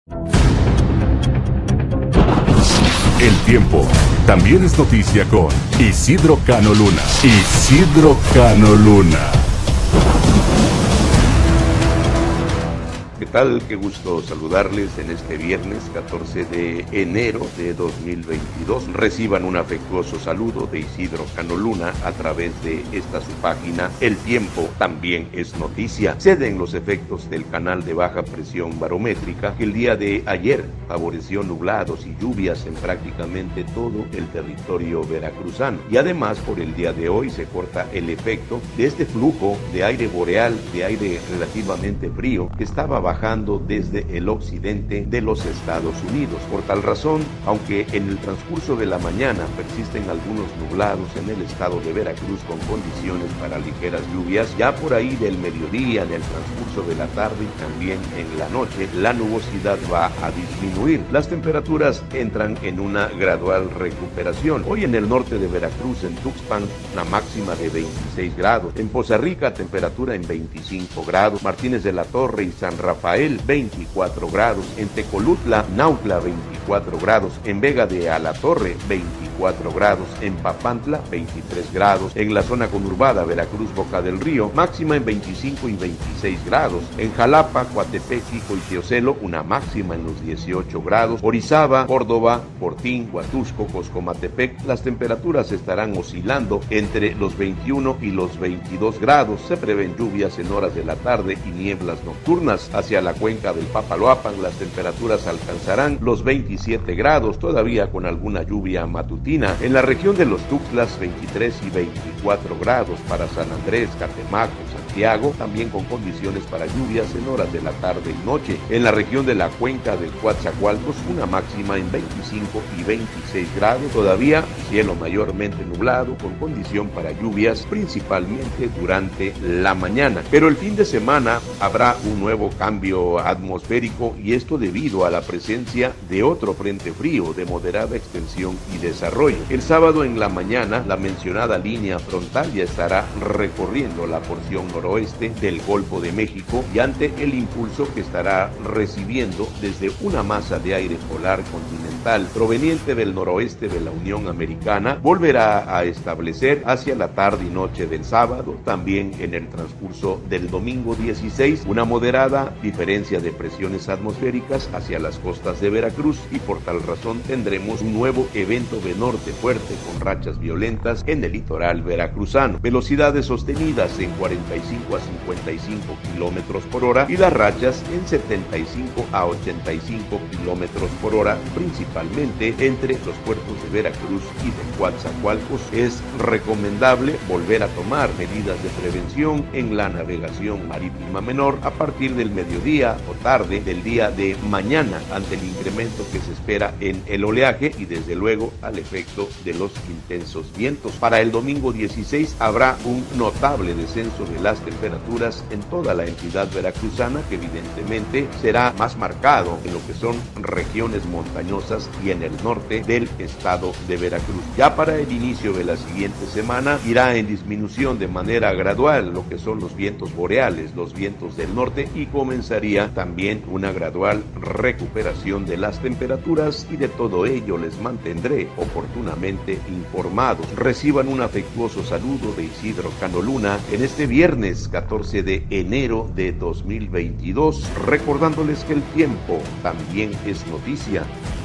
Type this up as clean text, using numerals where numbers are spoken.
El tiempo también es noticia con Isidro Cano Luna. Isidro Cano Luna. ¿Qué tal? Qué gusto saludarles en este viernes 14 de enero de 2022. Reciban un afectuoso saludo de Isidro Cano Luna a través de esta su página. El tiempo también es noticia. Ceden los efectos del canal de baja presión barométrica que el día de ayer favoreció nublados y lluvias en prácticamente todo el territorio veracruzano. Y además por el día de hoy se corta el efecto de este flujo de aire boreal, de aire relativamente frío que estaba bajando desde el occidente de los Estados Unidos. Por tal razón, aunque en el transcurso de la mañana persisten algunos nublados en el estado de Veracruz con condiciones para ligeras lluvias, ya por ahí del mediodía, en el transcurso de la tarde y también en la noche, la nubosidad va a disminuir. Las temperaturas entran en una gradual recuperación. Hoy en el norte de Veracruz, en Tuxpan, la máxima de 26 grados. En Poza Rica, temperatura en 25 grados. Martínez de la Torre y San Rafael, 24 grados. En Tecolutla, Nautla, 24 grados. En Vega de Alatorre, 24 grados. En Papantla, 23 grados. En la zona conurbada, Veracruz, Boca del Río, máxima en 25 y 26 grados. En Jalapa, Coatepec, Xico y Teocelo, una máxima en los 18 grados. Orizaba, Córdoba, Fortín, Huatusco, Coscomatepec, las temperaturas estarán oscilando entre los 21 y los 22 grados. Se prevén lluvias en horas de la tarde y nieblas nocturnas. Hacia la cuenca del Papaloapan, las temperaturas alcanzarán los 27 grados, todavía con alguna lluvia matutina. En la región de los Tuxtlas, 23 y 24 grados. Para San Andrés, Catemaco, Santiago, también con condiciones para lluvias en horas de la tarde y noche. En la región de la cuenca del Coatzacoalcos, una máxima en 25 y 26 grados, todavía cielo mayormente nublado, con condición para lluvias, principalmente durante la mañana. Pero el fin de semana habrá un nuevo cambio atmosférico, y esto debido a la presencia de otro frente frío de moderada extensión y desarrollo. El sábado en la mañana, la mencionada línea frontal ya estará recorriendo la porción noroeste del Golfo de México, y ante el impulso que estará recibiendo desde una masa de aire polar continental proveniente del noroeste de la Unión Americana, volverá a establecer hacia la tarde y noche del sábado, también en el transcurso del domingo 16, una moderada diferencia de presiones atmosféricas hacia las costas de Veracruz, y por tal razón tendremos un nuevo evento de norte fuerte con rachas violentas en el litoral veracruzano. Velocidades sostenidas en 45 a 55 kilómetros por hora y las rachas en 75 a 85 kilómetros por hora, principalmente entre los puertos de Veracruz y de Coatzacoalcos. Es recomendable volver a tomar medidas de prevención en la navegación marítima menor a partir del mediodía o tarde del día de mañana, ante el incremento que se espera en el oleaje y desde luego al efecto de los intensos vientos. Para el domingo 16 habrá un notable descenso de las temperaturas en toda la entidad veracruzana, que evidentemente será más marcado en lo que son regiones montañosas y en el norte del estado de Veracruz. Ya para el inicio de la siguiente semana irá en disminución de manera gradual lo que son los vientos boreales, los vientos del norte, y comenzaría también una gradual recuperación de las temperaturas, y de todo ello les mantendré oportunamente informados. Reciban un afectuoso saludo de Isidro Cano Luna en este viernes 14 de enero de 2022, recordándoles que el tiempo también es noticia.